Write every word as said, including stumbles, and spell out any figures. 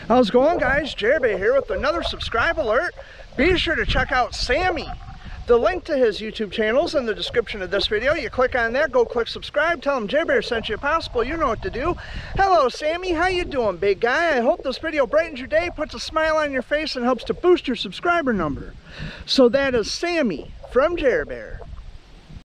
How's it going, guys? Jerry here with another subscribe alert. Be sure to check out Sammy. The link to his YouTube channel is in the description of this video. You click on that, go click subscribe, tell him Jerry sent you possible, you know what to do. Hello Sammy, how you doing, big guy? I hope this video brightens your day, puts a smile on your face, and helps to boost your subscriber number. So that is Sammy from Jerry Bear.